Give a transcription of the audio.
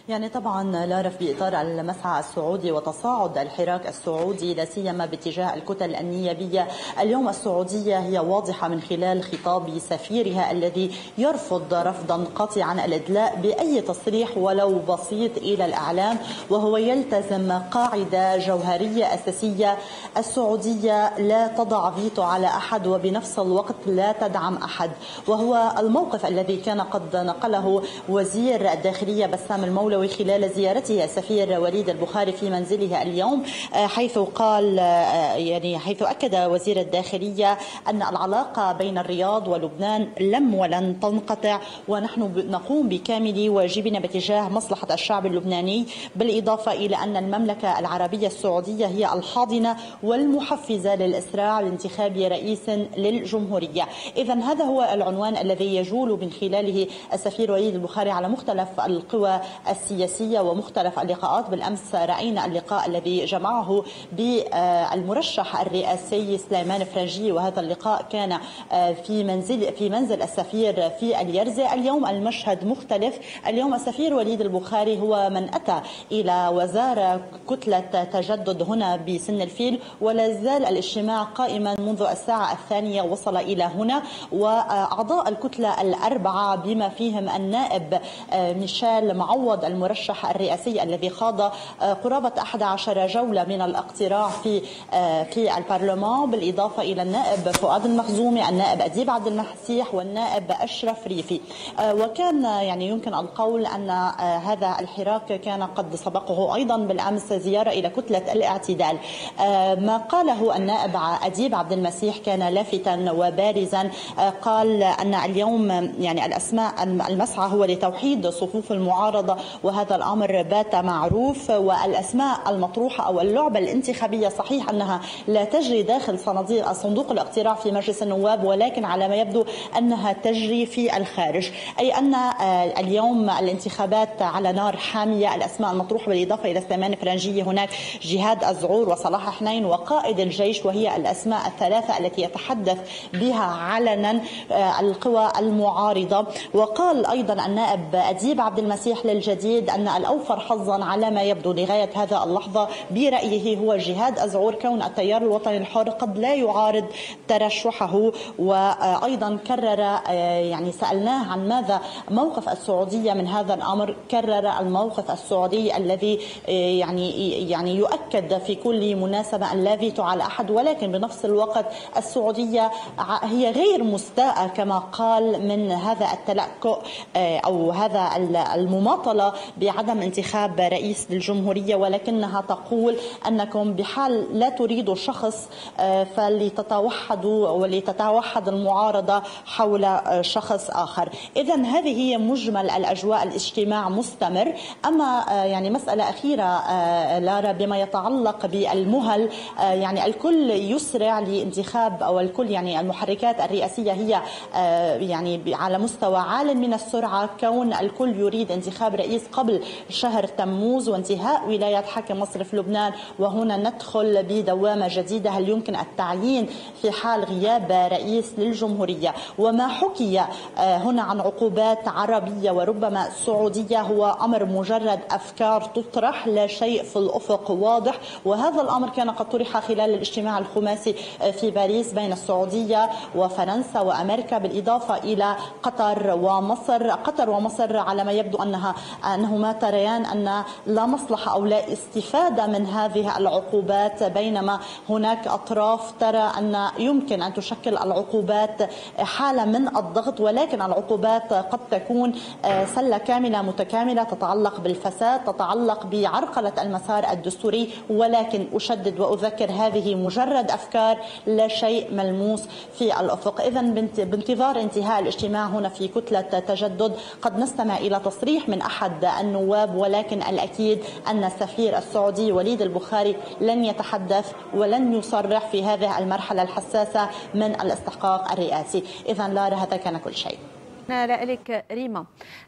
يعني طبعا لارف بإطار المسعى السعودي وتصاعد الحراك السعودي لا سيما باتجاه الكتل النيابية، اليوم السعودية هي واضحة من خلال خطاب سفيرها الذي يرفض رفضا قاطعا الإدلاء بأي تصريح ولو بسيط إلى الإعلام، وهو يلتزم قاعدة جوهرية أساسية: السعودية لا تضع فيتو على أحد وبنفس الوقت لا تدعم أحد. وهو الموقف الذي كان قد نقله وزير الداخلية بسام المولوي خلال زيارته السفير وليد البخاري في منزله اليوم، حيث قال حيث أكد وزير الداخلية أن العلاقة بين الرياض ولبنان لم ولن تنقطع، ونحن نقوم بكامل واجبنا باتجاه مصلحة الشعب اللبناني، بالإضافة إلى أن المملكة العربية السعودية هي الحاضنة والمحفزة للإسراع لانتخاب رئيس للجمهورية. إذن هذا هو العنوان الذي يجول من خلاله السفير وليد البخاري على مختلف القوى السياسية ومختلف اللقاءات. بالأمس رأينا اللقاء الذي جمعه بالمرشح الرئاسي سليمان فرنجي، وهذا اللقاء كان في منزل السفير في اليرزة. اليوم المشهد مختلف، اليوم السفير وليد البخاري هو من أتى إلى وزارة كتلة تجدد هنا بسن الفيل، ولا زال الاجتماع قائما منذ الساعة 2 وصل إلى هنا، وأعضاء الكتلة الأربعة بما فيهم النائب ميشيل معوض المرشح الرئاسي الذي خاض قرابة 11 جولة من الاقتراع في البرلمان، بالإضافة إلى النائب فؤاد المخزومي، النائب أديب عبد المسيح، والنائب أشرف ريفي. وكان يمكن القول أن هذا الحراك كان قد سبقه أيضا بالأمس زيارة إلى كتلة الاعتدال. ما قاله النائب أديب عبد المسيح كان لافتا وبارزا، قال أن اليوم الأسماء المسعى هو لتوحيد صفوف المعارضة، وهذا الأمر بات معروف، والأسماء المطروحة أو اللعبة الانتخابية صحيح أنها لا تجري داخل صندوق الاقتراع في مجلس النواب، ولكن على ما يبدو أنها تجري في الخارج، أي أن اليوم الانتخابات على نار حامية. الأسماء المطروحة بالإضافة إلى سليمان فرنجية هناك جهاد الزعور وصلاح حنين وقائد الجيش، وهي الأسماء الثلاثة التي يتحدث بها علنا القوى المعارضة. وقال أيضا النائب أديب عبد المسيح للجديد أن الأوفر حظا على ما يبدو لغاية هذا اللحظة برأيه هو جهاد الزعور، كون التيار الوطني الحر قد لا يعارض ترشحه. وأيضا كرر سألناه عن ماذا موقف السعودية من هذا الأمر، كرر الموقف السعودي الذي يؤكد في كل مناسبة أن لا فيتو على أحد، ولكن بنفس الوقت السعودية هي غير مستاءة كما قال من هذا التلكؤ أو هذا المماطلة بعدم انتخاب رئيس للجمهورية، ولكنها تقول أنكم بحال لا تريدوا شخص فلتتوحدوا ولتتوحد المعارضة حول شخص آخر. إذن هذه هي مجمل الأجواء، الاجتماع مستمر. أما مسألة أخيرة لارا بما يتعلق بالمهل، الكل يسرع لانتخاب أو الكل المحركات الرئاسية هي على مستوى عال من السرعة، كون الكل يريد انتخاب رئيس قبل شهر تموز وانتهاء ولاية حكم مصرف لبنان، وهنا ندخل بدوامة جديدة. هل يمكن التعيين في حال غياب رئيس للجمهورية؟ وما حكي هنا عن عقوبات عربية وربما سعودية هو أمر مجرد أفكار تطرح، لا شيء في الأفق واضح، وهذا الأمر كان قد طرح خلال الاجتماع الخماسي في باريس بين السعودية وفرنسا وأمريكا، بالإضافة إلى قطر ومصر. قطر ومصر على ما يبدو أنهما تريان أن لا مصلحة أو لا استفادة من هذه العقوبات، بينما هناك أطراف ترى أن يمكن أن تشكل العقوبات حالة من الضغط، ولكن العقوبات قد تكون سلة كاملة متكاملة تتعلق بالفساد، تتعلق بعرقلة المسار الدستوري، ولكن أشدد وأذكر هذه مجرد أفكار لا شيء ملموس في الأفق. إذن بانتظار انتهاء الاجتماع هنا في كتلة تجدد قد نستمع إلى تصريح من أحد النواب، ولكن الأكيد أن السفير السعودي وليد البخاري لن يتحدث ولن يصرح في هذه المرحلة الحساسة من الاستحقاق الرئاسي. إذن لارا هذا كان كل شيء. لا لك ريما.